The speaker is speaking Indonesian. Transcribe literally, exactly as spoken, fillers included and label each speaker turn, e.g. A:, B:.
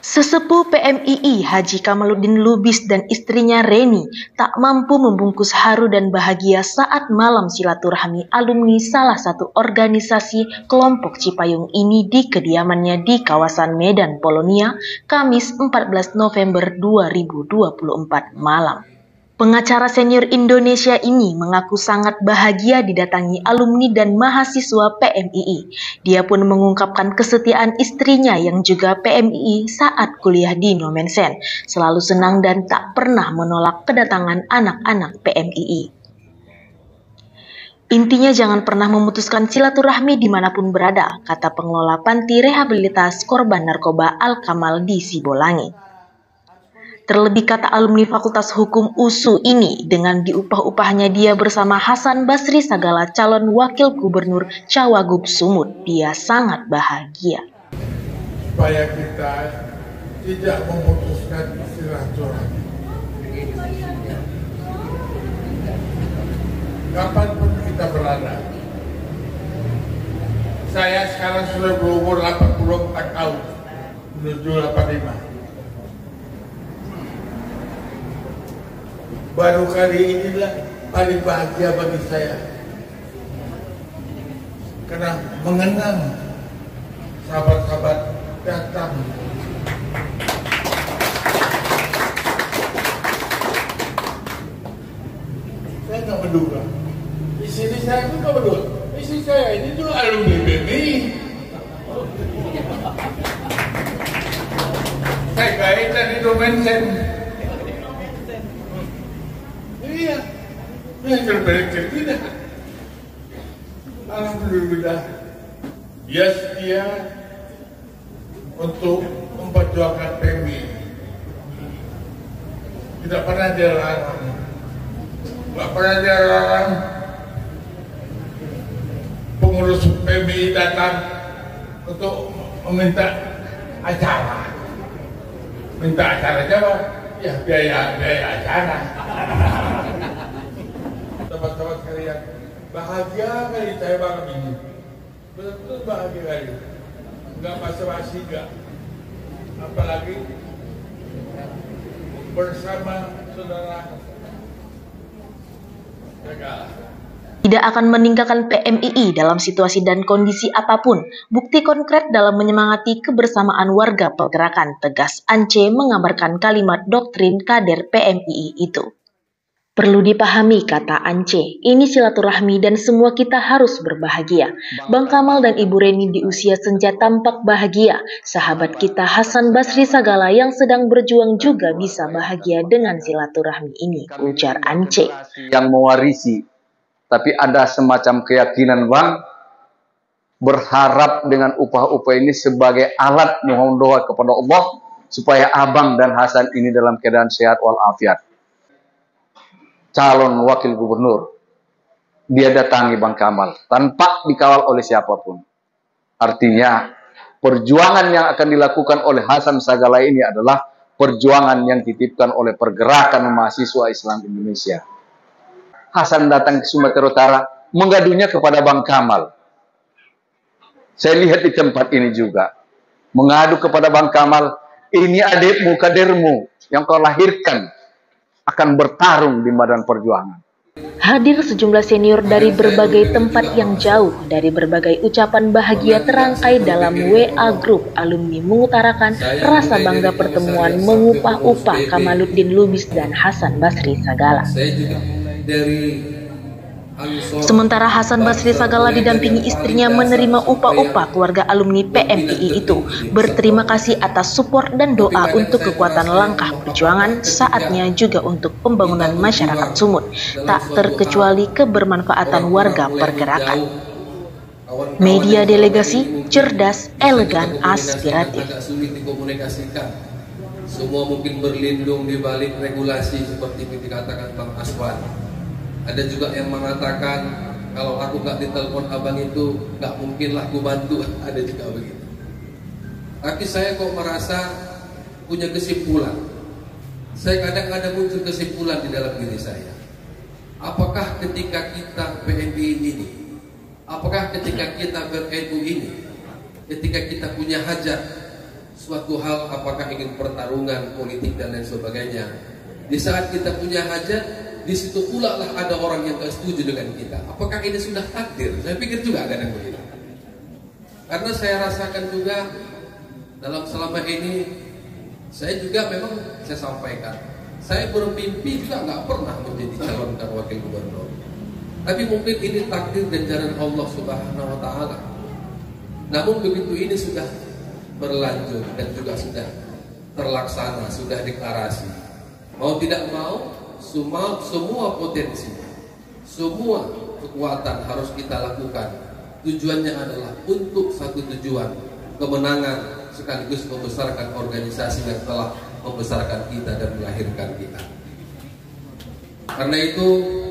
A: Sesepuh P M I I Haji Kamaluddin Lubis dan istrinya Reni tak mampu membungkus haru dan bahagia saat malam silaturahmi alumni salah satu organisasi kelompok Cipayung ini di kediamannya di kawasan Medan Polonia, Kamis empat belas November dua ribu dua puluh empat malam. Pengacara senior Indonesia ini mengaku sangat bahagia didatangi alumni dan mahasiswa P M I I. Dia pun mengungkapkan kesetiaan istrinya yang juga P M I I saat kuliah di Nomensen, selalu senang dan tak pernah menolak kedatangan anak-anak P M I I. Intinya jangan pernah memutuskan silaturahmi dimanapun berada, kata pengelola panti rehabilitas korban narkoba Al-Kamal di Sibolangit. Terlebih kata alumni Fakultas Hukum U S U ini, dengan diupah-upahnya dia bersama Hasan Basri Sagala calon wakil gubernur Cawagup Sumut, dia sangat bahagia.
B: Supaya kita tidak memutuskan silaturahmi. Kapanpun kita berada. Saya sekarang sudah berumur delapan puluh empat tahun menuju delapan puluh lima. Baru kali inilah paling bahagia bagi saya, karena mengenang sahabat-sahabat datang. Saya nggak menduga, di sini saya pun nggak menduga, istri saya ini juga alumni B M I I. Saya kaitan di Nomensen. Iya, yang berbeda tidak. Alhamdulillah, dia setia untuk memperjuangkan P M I I. Tidak pernah dia larang, tidak pernah dia larang pengurus P M I I datang untuk meminta acara. Minta acaranya apa? Ya biaya biaya acara. Teman-teman sekalian, bahagia kali saya malam ini, betul-betul bahagia kali, nggak basa-basi nggak, apalagi bersama saudara Sagala.
A: Tidak akan meninggalkan P M I I dalam situasi dan kondisi apapun. Bukti konkret dalam menyemangati kebersamaan warga pergerakan, tegas Ance mengabarkan kalimat doktrin kader P M I I itu. Perlu dipahami, kata Ance, ini silaturahmi dan semua kita harus berbahagia. Bang Kamal dan Ibu Reni di usia senja tampak bahagia. Sahabat kita Hasan Basri Sagala yang sedang berjuang juga bisa bahagia dengan silaturahmi ini, ujar Ance.
C: Yang mewarisi, tapi ada semacam keyakinan Bang, berharap dengan upah-upah ini sebagai alat mohon doa kepada Allah supaya Abang dan Hasan ini dalam keadaan sehat walafiat. Calon wakil gubernur, dia datangi Bang Kamal tanpa dikawal oleh siapapun. Artinya perjuangan yang akan dilakukan oleh Hasan Sagala ini adalah perjuangan yang dititipkan oleh pergerakan mahasiswa Islam Indonesia. Hasan datang ke Sumatera Utara mengadunya kepada Bang Kamal. Saya lihat di tempat ini juga mengadu kepada Bang Kamal, ini adikmu, kadermu yang kau lahirkan akan bertarung di medan perjuangan.
A: Hadir sejumlah senior dari berbagai tempat yang jauh, dari berbagai ucapan bahagia terangkai dalam W A Group alumni mengutarakan rasa bangga pertemuan mengupah-upah Kamaluddin Lubis dan Hasan Basri Sagala. Sementara Hasan Basri Sagala didampingi istrinya menerima upah-upah keluarga alumni P M I I itu, berterima kasih atas support dan doa untuk kekuatan langkah perjuangan, saatnya juga untuk pembangunan masyarakat Sumut, tak terkecuali kebermanfaatan warga pergerakan. Media delegasi, cerdas, elegan, aspiratif.
D: Semua mungkin berlindung di balik regulasi seperti yang dikatakan Bang Aswan. Ada juga yang mengatakan kalau aku nggak ditelepon abang itu nggak mungkinlah aku bantu. Ada juga begitu. Tapi saya kok merasa punya kesimpulan. Saya kadang-kadang muncul kesimpulan di dalam diri saya. Apakah ketika kita P M I I ini, apakah ketika kita ber-N U ini, ketika kita punya hajat, suatu hal, apakah ingin pertarungan politik dan lain sebagainya. Di saat kita punya hajat, di situ pula lah ada orang yang gak setuju dengan kita. Apakah ini sudah takdir? Saya pikir juga kadang begitu. Karena saya rasakan juga dalam selama ini, saya juga memang saya sampaikan, saya bermimpi juga nggak pernah menjadi calon dan wakil gubernur. Tapi mungkin ini takdir dan jalan Allah Subhanahu Wa Taala. Namun begitu ini sudah berlanjut dan juga sudah terlaksana, sudah deklarasi. Mau tidak mau, semua, semua potensi, semua kekuatan harus kita lakukan. Tujuannya adalah untuk satu tujuan, kemenangan, sekaligus membesarkan organisasi yang telah membesarkan kita dan melahirkan kita. Karena itu